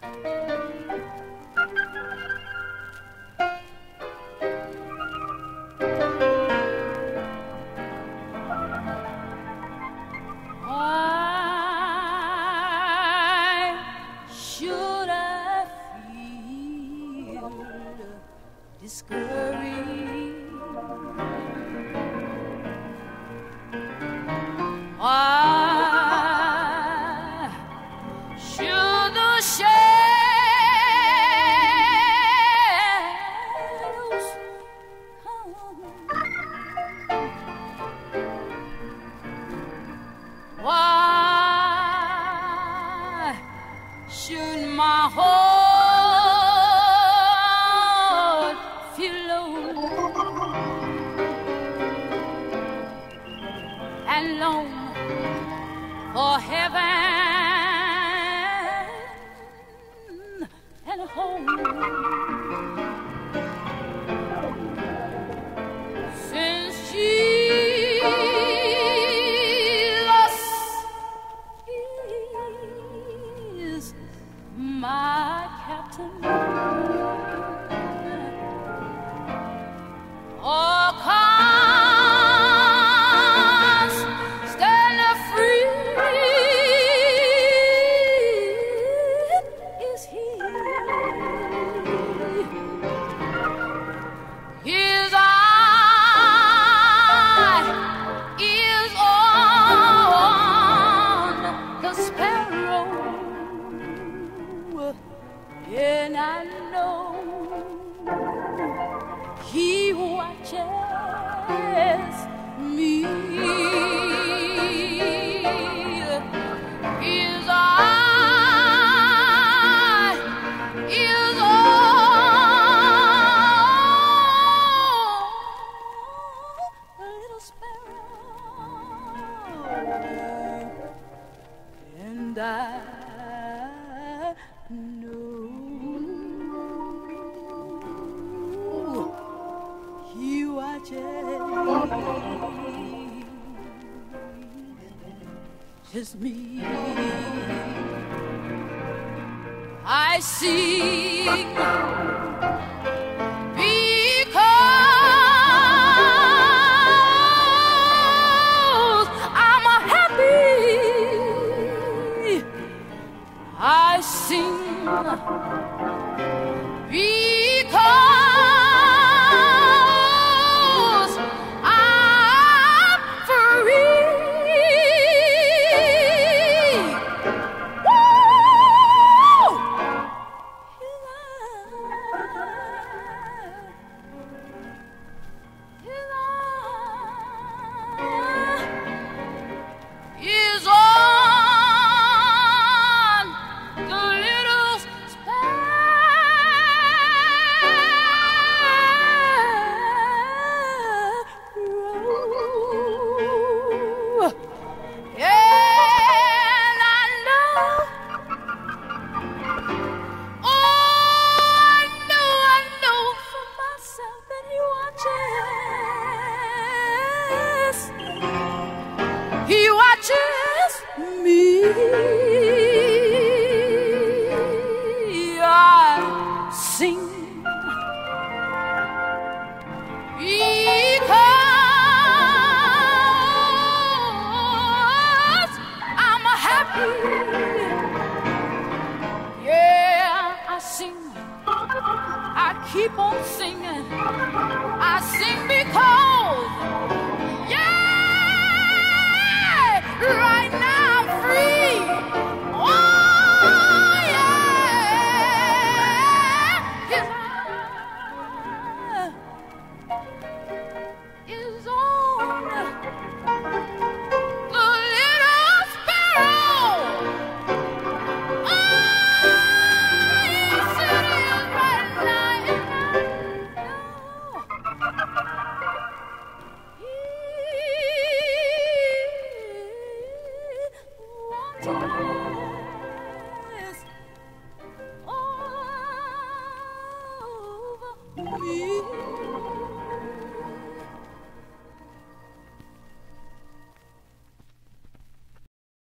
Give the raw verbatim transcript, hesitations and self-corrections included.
Just me. I sing because I'm happy. I sing because I'm free. He watches me. I sing because I'm happy. Yeah, I sing. I keep on singing. I sing because, yeah. Right now I'm free. Oh yeah. His eye is on the little sparrow. Oh yes it is right now. He watches